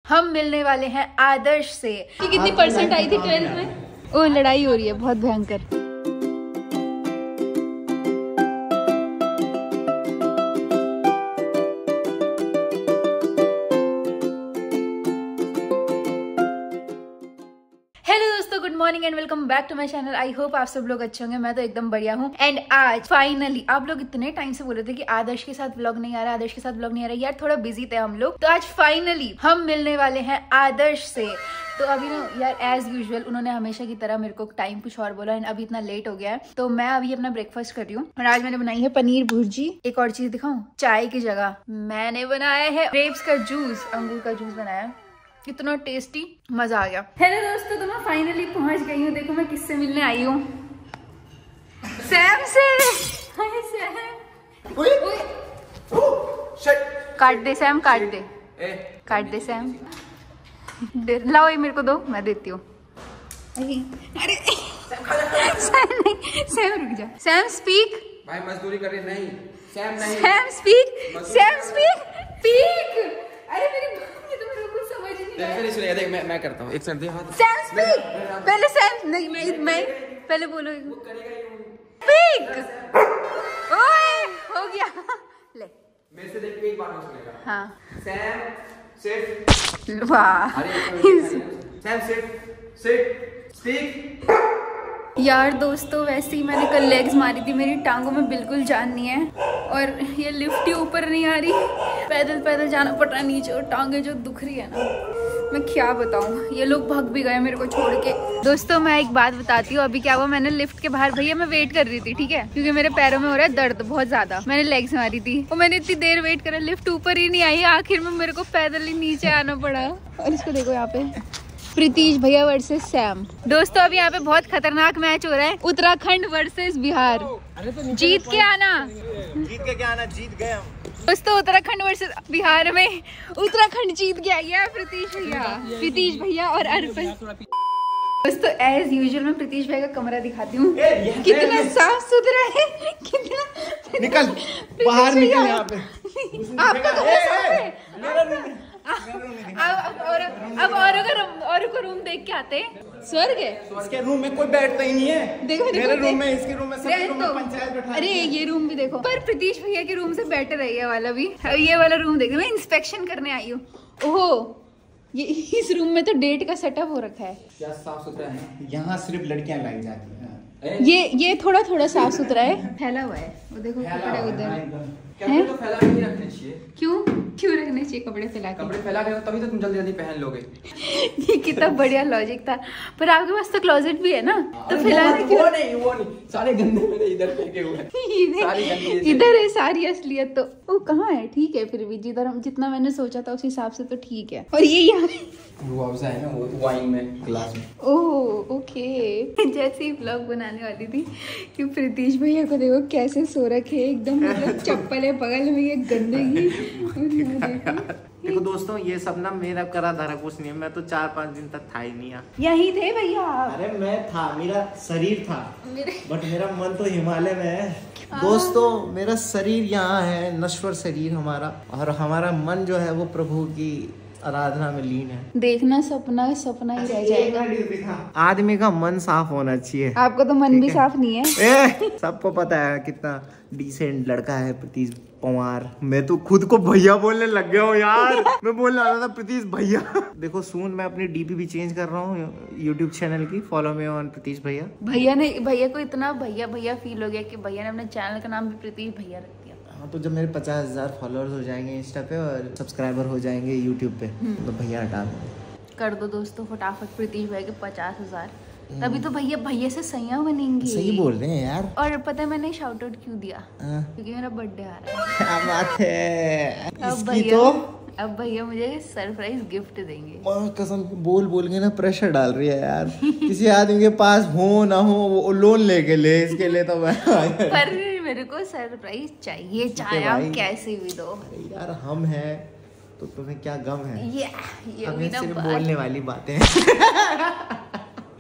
हम मिलने वाले हैं आदर्श से। कितनी परसेंट आई थी 12th में? ओ लड़ाई हो रही है बहुत भयंकर। Good morning and welcome back to my channel. I hope आप सब लोग अच्छे होंगे। मैं तो एकदम बढ़िया हूँ। एंड आज फाइनली, आप लोग इतने टाइम से बोल रहे थे कि आदर्श के साथ व्लॉग नहीं आ रहा, आदर्श के साथ व्लॉग नहीं आ रहा। यार थोड़ा बिजी थे हम लोग, तो आज फाइनली हम मिलने वाले हैं आदर्श से। तो अभी ना यार एज यूजुअल उन्होंने हमेशा की तरह मेरे को टाइम कुछ और बोला एंड अभी इतना लेट हो गया है, तो मैं अभी अपना ब्रेकफास्ट कर रही हूँ। और आज मैंने बनाई है पनीर भुर्जी। एक और चीज दिखाऊं, चाय की जगह मैंने बनाया है ग्रेप्स का जूस, अंगूर का जूस बनाया है। इतना टेस्टी, मजा आ गया। हेलो दोस्तों, तो मैं फाइनली पहुंच गई हूँ। देखो मैं किससे मिलने आई हूँ, सैम से। Hi Sam. काट दे सैम, काट दे, काट दे सैम। लाओ ये मेरे को दो, मैं देती हूँ। अरे सैम नहीं, सैम रुक जा। Sam speak. भाई मजदूरी कर रही नहीं, सैम नहीं। Sam speak, Sam speak, speak. अरे मेरी देख मैं करता हूँ। एक सेकंड दे हाथ। Sam speak. पहले सैम नहीं, मैं पहले बोलो। स्पीक। ओए हो गया। ले मेरे से देख के एक बार सुनेगा। हाँ सैम सिट। वाह। Sam sit speak. यार दोस्तों, वैसे ही मैंने कल लेग्स मारी थी, मेरी टांगों में बिल्कुल जान नहीं है और ये लिफ्ट ही ऊपर नहीं आ रही। पैदल पैदल जाना पड़ रहा है नीचे और टांगे जो दुख रही है ना, मैं क्या बताऊं। ये लोग भाग भी गए मेरे को छोड़ के। दोस्तों मैं एक बात बताती हूँ, अभी क्या हुआ, मैंने लिफ्ट के बाहर, भैया मैं वेट कर रही थी, ठीक है, क्योंकि मेरे पैरों में हो रहा है दर्द बहुत ज्यादा। मैंने लेग्स मारी थी और मैंने इतनी देर वेट करा, लिफ्ट ऊपर ही नहीं आई। आखिर में मेरे को पैदल ही नीचे आना पड़ा। और इसको देखो यहाँ पे प्रीतीश भैया वर्सेस सैम। दोस्तों अभी यहाँ पे बहुत खतरनाक मैच हो रहा है, उत्तराखंड वर्सेस बिहार। जीत के आना, जीत के क्या आना, जीत गए हम। दोस्तों उत्तराखंड वर्सेस बिहार में उत्तराखंड जीत गया। ये प्रीतीश भैया और अर्पण। दोस्तों एज यूजुअल मैं प्रीतीश भैया का कमरा दिखाती हूँ, कितना साफ सुथरा है, कितना। निकल बाहर, निकल यहाँ पे। आपका तो अब औरों को रूम देख के आते हैं। स्वर्ग है। इसके रूम में कोई बैठता ही नहीं है। देखो मेरे रूम में, इसके रूम में, सबके रूम में पंचायत बैठा। अरे ये रूम भी देखो, पर प्रीतीश भैया के रूम से बेटर है ये वाला भी। ये वाला रूम देखो, मैं इंस्पेक्शन करने आई हूँ। ओहो, ये इस रूम में तो डेट का सेटअप हो रखा है। क्या साफ सुथरा है। यहाँ सिर्फ लड़कियां लाई जाती हैं। ये थोड़ा साफ सुथरा है, फैला हुआ है। वो देखो कपड़े उधर कपड़े तो फैला के नहीं रखने चाहिए। क्यों रखने चाहिए कपड़े फैला के? कपड़े फैला के तभी तो तुम जल्दी जल्दी पहन लोगे। ये कितना बढ़िया लॉजिक था। पर आपके पास तो क्लोजेट भी है ना, तो फैलाने क्यों? वो नहीं, सारे गंदे मेरे इधर फेंके हुए हैं। इधर है सारी असलियत। तो वो कहाँ है? ठीक है फिर भी, जितना मैंने सोचा था उस हिसाब से तो ठीक है। और ये यहाँ रुआवजा है ना, वो वाइन में ग्लास में। Oh okay. जैसे ही व्लॉग बनाने वाली थी कि प्रीतीश भैया को देखो कैसे सो रखे, एकदम मतलब चप्पल है बगल में, ये गंदगी। देखो दोस्तों, ये सब ना मेरा करा धरा कुछ नहीं है। मैं तो 4-5 दिन तक था ही नहीं। यही थे भैया। अरे मैं था, मेरा शरीर था, बट मेरा मन तो हिमालय में है। दोस्तों मेरा शरीर यहाँ है, नश्वर शरीर हमारा, और हमारा मन जो है वो प्रभु की आराधना में लीन है। देखना सपना ही रह जाएगा। आदमी का मन साफ होना चाहिए। आपका तो मन भी साफ नहीं है। सबको पता है कितना डिसेंट लड़का है प्रीतीश पंवार। मैं तो खुद को भैया बोलने लग गया हूँ यार। मैं बोलने वाला था प्रीतीश भैया। देखो सून मैं अपनी डीपी भी चेंज कर रहा हूँ यूट्यूब चैनल की। फॉलो मी ऑन प्रीतीश भैया। भैया को इतना भैया फील हो गया कि भैया ने अपने चैनल का नाम भी प्रीतीश भैया रख दिया। हाँ, तो जब मेरे 50,000 फॉलोअर्स हो जाएंगे इंस्टा पे और सब्सक्राइबर हो जाएंगे यूट्यूब पे, तो भैया हटा देंगे। कर दो दोस्तों फटाफट प्रीतीश भैया के 50,000, तभी तो भैया से सैया बनेंगी। सही बोल रहे हैं यार। और पता है मैंने शाउट आउट क्यों दिया? क्योंकि मेरा बर्थडे आ रहा है। क्या बात है। अब भैया मुझे सरप्राइज गिफ्ट देंगे। कसम बोल के ना प्रेशर डाल रही है यार। किसी आदमी के पास हो ना हो वो लोन लेके ले, इसके लिए तो मैं पर मेरे को सरप्राइज चाहिए, चाहे आप कैसे भी दो। यार हम हैं तो तुम्हें क्या गम है? ये हमें सिर्फ बोलने वाली बातें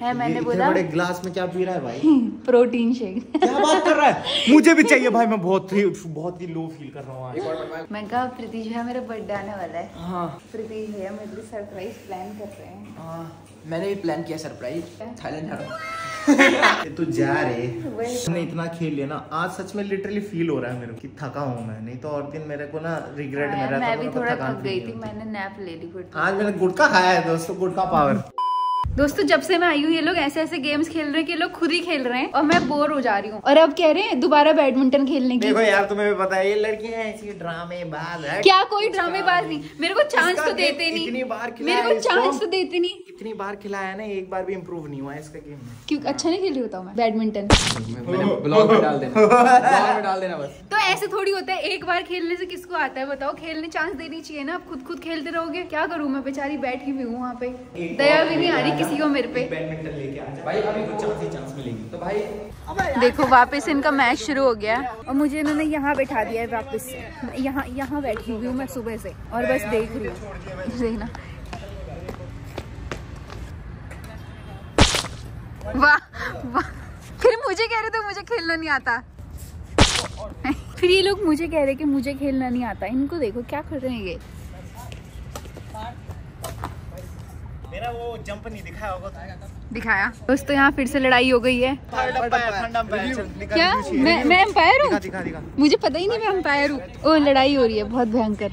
है, मैंने इतने बोला बड़े ग्लास में क्या पी रहा है भाई? Protein shake. क्या बात कर रहा है? मुझे भी चाहिए भाई, मैं बहुत ही लो फील कर रहा हूँ आज। मैं कहा प्रीतीश भैया मेरा बर्थडे आने वाला है। हाँ प्रीतीश भैया मेरे लिए सरप्राइज प्लान कर रहे हैं। मैंने भी प्लान किया सरप्राइज, थाईलैंड जा रहा हूँ। तू जा रे। मैंने इतना खेल लिया ना, आज सच में लिटरली फील हो रहा है मेरे को कि थका हूँ मैं, नहीं तो और दिन मेरे को ना रिग्रेट में रहता। मैं भी थोड़ा थक गई थी, मैंने नैप ले ली फिर। आज मैंने गुटखा खाया है दोस्तों, गुटखा पावर। दोस्तों जब से मैं आई हूँ ये लोग ऐसे ऐसे गेम्स खेल रहे हैं कि ये लोग खुद ही खेल रहे हैं और मैं बोर हो जा रही हूँ। और अब कह रहे हैं दोबारा बैडमिंटन खेलने की। देखो यार तुम्हें भी पता है ये लड़कियां ऐसी ड्रामेबाज है। क्या कोई ड्रामेबाज नहीं, मेरे को चांस तो देते नहीं, मेरे को चांस तो देते नहीं। इतनी बार खिलाया ना, एक बार भी इम्प्रूव नहीं हुआ इसका गेम में। क्यों अच्छा नहीं खेल रही होता मैं बैडमिंटन? ब्लॉग में डाल देना, ब्लॉग में डाल देना बस। तो ऐसे थोड़ी होता है, एक बार खेलने से किसको आता है बताओ? खेलने चांस देनी चाहिए ना। आप खुद खेलते रहोगे, क्या करूँ मैं? बेचारी बैठी हुई हूँ वहाँ पे, दया भी नहीं आ रही किसी को मेरे पे। बैडमिंटन लेके आ जा भाई, अभी तो चांस मिलेगी। तो भाई देखो वापस इनका मैच शुरू हो गया और मुझे इन्होंने यहाँ बैठा दिया है वापस से। यहाँ बैठी हुई हूँ मैं सुबह से और बस देख रही हूँ। देखना, वाह वाह। फिर मुझे कह रहे थे मुझे खेलना नहीं आता। फिर ये लोग मुझे कह रहे कि मुझे खेलना नहीं आता। इनको देखो क्या कर रहे हैं ये। मेरा वो जंप नहीं दिखाया होगा तो। दिखाया दोस्तों, यहाँ फिर से लड़ाई हो गई है। क्या मैं एम्पायर हूँ? दिखा। मुझे पता ही नहीं मैं एम्पायर हूँ। ओ लड़ाई हो रही है बहुत भयंकर।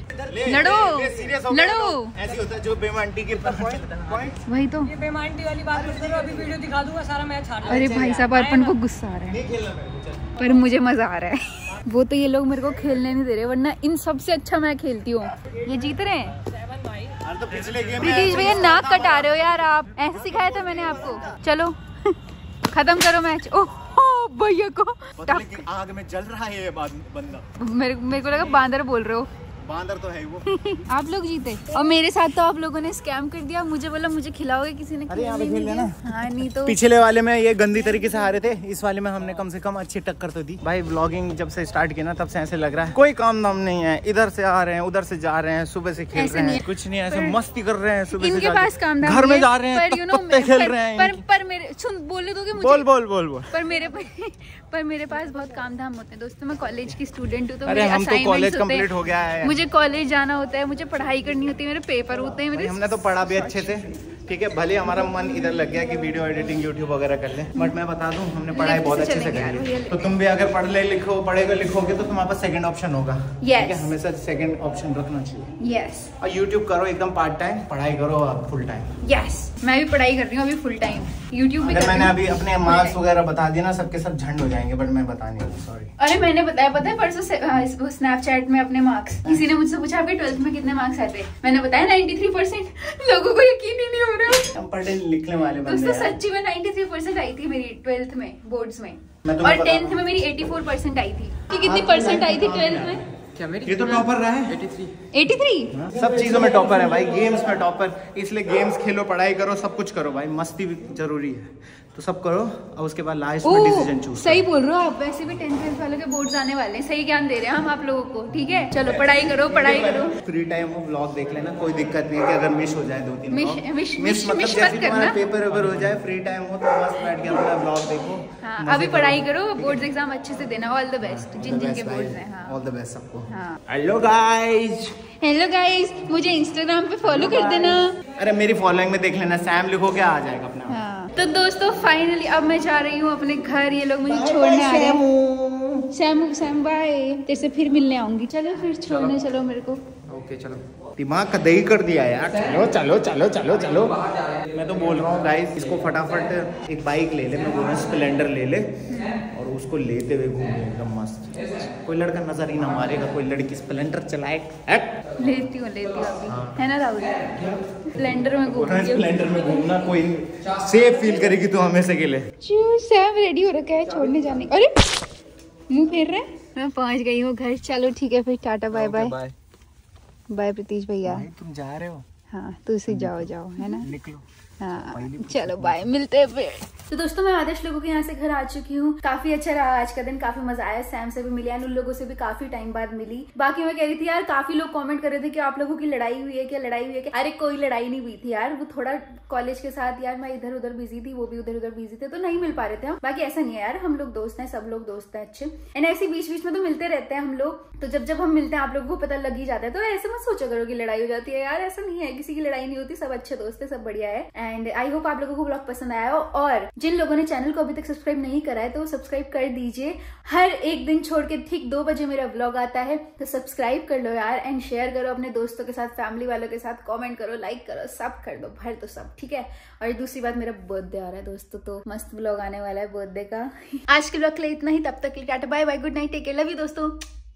लड़ो ऐसी होता है जो बेमानटी के वही तो। ये बेमानटी वाली बात मत करो, अभी वीडियो दिखा दूंगा सारा मैच हार। अरे भाई साहब अर्पण को गुस्सा आ रहा है पर मुझे मजा आ रहा है। वो तो ये लोग मेरे को खेलने नहीं दे रहे, वरना इन सबसे अच्छा मैं खेलती हूँ। ये जीत रहे हैं। तो पिछले गेम प्रीतीश भैया नाक कटा रहे हो यार आप, ऐसे सिखाया था मैंने आपको। चलो खत्म करो मैच। ओह भैया को आग में जल रहा है ये बंदा। मेरे को लगा बांदर बोल रहे हो। बांदर तो है वो। आप लोग जीते और मेरे साथ तो आप लोगों ने स्कैम कर दिया। मुझे बोला मुझे खिलाओगे, किसी ने अरे यहाँ पे खेल लेना। हाँ नहीं तो पिछले वाले में ये गंदी तरीके से हारे थे, इस वाले में हमने कम से कम अच्छी टक्कर तो दी। भाई व्लॉगिंग जब से स्टार्ट किया ना तब से ऐसे लग रहा है कोई काम दाम नहीं है, इधर से आ रहे हैं उधर से जा रहे हैं, सुबह से खेल रहे हैं, कुछ नहीं ऐसे मस्ती कर रहे हैं। सुबह इनके पास काम धाम घर में जा रहे हैं, पत्ते खेल रहे हैं। पर मेरे सुन बोलने दोगे मुझे? बोल। पर मेरे पास बहुत काम धाम होते हैं दोस्तों। मैं कॉलेज की स्टूडेंट हूँ तो अरे हम तो कॉलेज कंप्लीट हो गया है, मुझे कॉलेज जाना होता है, मुझे पढ़ाई करनी होती है, मेरे पेपर होते हैं मेरे। हमने तो पढ़ा भी अच्छे से, ठीक है, भले हमारा मन इधर लग गया कि वीडियो एडिटिंग यूट्यूब वगैरह कर ले, बट मैं बता दूं हमने पढ़ाई बहुत अच्छे से करी है। तो तुम भी अगर पढ़ेगा लिखोगे तो तुम्हारे पास सेकंड ऑप्शन होगा। ठीक है, हमेशा सेकंड ऑप्शन रखना चाहिए। यस, और यूट्यूब करो एकदम पार्ट टाइम, पढ़ाई करो फुल टाइम। यस, मैं भी पढ़ाई कर रही हूँ अभी फुल टाइम, यूट्यूब भी। मैंने अभी अपने मार्क्स वगैरह बता दिया ना, सबके सब झंड हो जाएंगे, बट मैं बता नहीं, सॉरी। अरे मैंने बताया, पता है परसों स्नैपचैट में अपने मार्क्स, किसी ने मुझसे पूछा आपके 12th में कितने मार्क्स आए थे, मैंने बताया 93%। लोगों को यकीन ही नहीं हो रहा। हम पढ़े लिखने वाले बंदे दोस्तों सच्ची में 93% आई थी मेरी 12th में बोर्ड्स में, और 10th में मेरी 84% आई थी। कितनी परसेंट आई थी 12th में? क्या मेरी? ये तो टॉपर रहा है। 83। सब चीजों में टॉपर है भाई, गेम्स में टॉपर, इसलिए गेम्स खेलो, पढ़ाई करो, सब कुछ करो भाई, मस्ती भी जरूरी है, तो सब करो और उसके बाद लास्ट में डिसीजन चूज। सही बोल रहे हो आप, वैसे भी 10th वालों के बोर्ड्स आने वाले हैं, सही ज्ञान दे रहे हैं हम आप लोगों को। ठीक है चलो पढ़ाई करो, पढ़ाई करो। फ्री टाइम में व्लॉग देख लेना, कोई दिक्कत नहीं है कि अगर मिस हो जाए 2-3 मिस मतलब जैसे तुम्हारा पेपर वेपर हो जाए, फ्री टाइम हो तो मस्त बैठ के अपना व्लॉग देखो। हाँ, अभी पढ़ाई करो, बोर्ड्स एग्जाम अच्छे से देना। ऑल द बेस्ट जिन के बोर्ड्स हैं। हाँ, ऑल द बेस्ट सबको। हाँ, हेलो गाइस, हेलो गाइस, मुझे इंस्टाग्राम पे फॉलो कर देना। अरे मेरी फॉलोइंग में देख लेना, सैम लिखोगे आ जाएगा अपना। हाँ। तो दोस्तों फाइनली अब मैं जा रही हूँ अपने घर, ये लोग मुझे छोड़ने आ रहे हैं। सैम बाय, तेरे से फिर मिलने आऊंगी। चलो फिर छोड़ने चलो मेरे को। ओके चलो, दिमाग का दही कर दिया यार। चलो चलो चलो चलो चलो। मैं तो बोल रहा हूँ गाइस, इसको फटाफट एक बाइक ले ले, मैं बोल रहा हूँ स्प्लेंडर ले ले और उसको लेते हुए घूमे एकदम मस्त। कोई लड़का नजर ही ना मारेगा, कोई लड़की स्प्लेंडर चलाए। लेती हूँ अभी, है ना राहुल? स्प्लेंडर में घूमूंगी। स्प्लेंडर में घूमना, कोई सेफ फील करेगी तो हमेशा के लिए। सैम रेडी हो रखा है छोड़ने जाने। अरे मुंह फेर रहे, मैं पहुंच गई हूँ घर। चलो ठीक है फिर, tata bye bye. Bye Pritish भैया। तुम जा रहे हो? हाँ तो उसे जाओ है ना, निकलो। हाँ चलो बाय, मिलते हैं फिर। तो दोस्तों मैं आदर्श लोगों के यहाँ से घर आ चुकी हूँ। काफी अच्छा रहा आज का दिन, काफी मजा आया। सैम से भी मिली एंड उन लोगों से भी काफी टाइम बाद मिली। बाकी मैं कह रही थी यार, काफी लोग कमेंट कर रहे थे कि आप लोगों की लड़ाई हुई है क्या, लड़ाई हुई है क्या। अरे कोई लड़ाई नहीं हुई थी यार, वो थोड़ा कॉलेज के साथ यार मैं इधर उधर बिजी थी, वो भी उधर उधर बिजी थे, तो नहीं मिल पा रहे थे हम। बाकी ऐसा नहीं है यार, हम लोग दोस्त हैं, सब लोग दोस्त हैं अच्छे। एंड ऐसे बीच बीच में तो मिलते रहते हैं हम लोग, तो जब हम मिलते हैं आप लोगों को पता लग ही जाता है। तो ऐसे मत सोचा करो कि लड़ाई हो जाती है यार, ऐसा नहीं है, किसी की लड़ाई नहीं होती, सब अच्छे दोस्त है, सब बढ़िया है। एंड आई होप आप लोगों को ब्लॉग पसंद आया हो, और जिन लोगों ने चैनल को अभी तक सब्सक्राइब नहीं करा है तो सब्सक्राइब कर दीजिए। हर एक दिन छोड़ के ठीक 2 बजे मेरा व्लॉग आता है, तो सब्सक्राइब कर लो यार। एंड शेयर करो अपने दोस्तों के साथ, फैमिली वालों के साथ, कमेंट करो, लाइक करो, सब कर दो, भर दो सब, ठीक है। और दूसरी बात, मेरा बर्थडे आ रहा है दोस्तों, तो मस्त व्लॉग आने वाला है बर्थडे का। आज के व्लॉग के लिए इतना ही, तब तक के लिए tata bye bye, good night, take care, love you दोस्तों।